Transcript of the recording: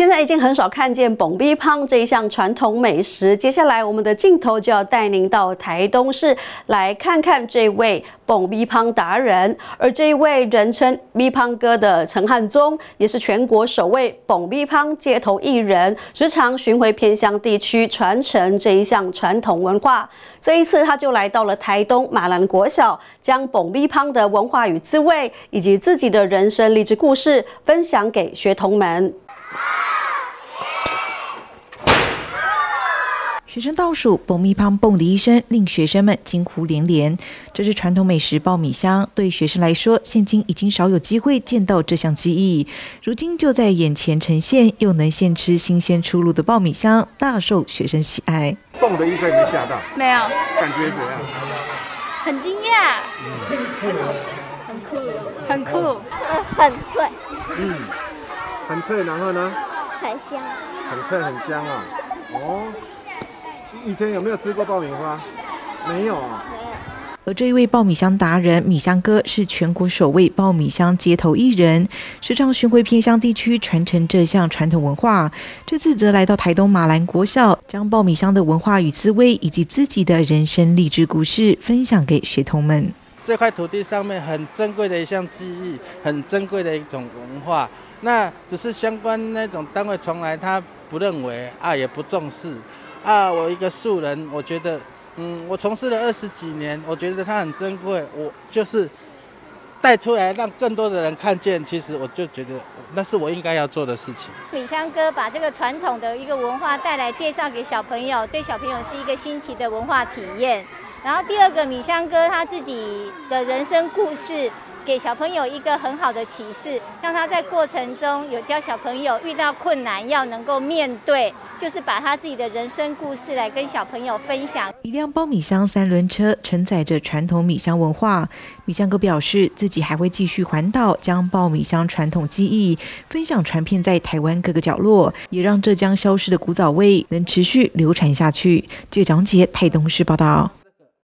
现在已经很少看见蹦逼胖这一项传统美食。接下来，我们的镜头就要带您到台东市来看看这位蹦逼胖达人。而这一位人称逼胖哥的陈汉宗，也是全国首位蹦逼胖街头艺人，时常巡回偏乡地区传承这一项传统文化。这一次，他就来到了台东马兰国小，将蹦逼胖的文化与滋味，以及自己的人生励志故事分享给学童们。 学生倒数，蹦逼胖蹦的一声，令学生们惊呼连连。这是传统美食爆米香，对学生来说，现今已经少有机会见到这项技艺。如今就在眼前呈现，又能现吃新鲜出炉的爆米香，大受学生喜爱。 蹦的一声没吓到？ 没有， 感觉怎样？ 很惊讶，很酷，很酷， 很脆， 很脆，然后呢？ 很香， 很脆很香啊！哦，以前有没有吃过爆米花？没有啊。 而这一位爆米香达人米香哥是全国首位爆米香街头艺人，时常巡回偏乡地区传承这项传统文化。这次则来到台东马兰国小，将爆米香的文化与滋味以及自己的人生励志故事分享给学童们。 这块土地上面很珍贵的一项技艺，很珍贵的一种文化。那只是相关那种单位从来他不认为也不重视我一个素人，我觉得我从事了20几年，我觉得它很珍贵，我就是带出来让更多的人看见，其实我就觉得那是我应该要做的事情。 米香哥把这个传统的一个文化带来介绍给小朋友，对小朋友是一个新奇的文化体验。然后第二个，米香哥他自己的人生故事，给小朋友一个很好的启示，让他在过程中有教小朋友遇到困难要能够面对，就是把他自己的人生故事来跟小朋友分享。 一辆爆米香3轮车承载着传统米香文化。米香哥表示，自己还会继续环岛，将爆米香传统技艺分享传遍在台湾各个角落，也让这将消失的古早味能持续流传下去。记者蒋杰台东市报道。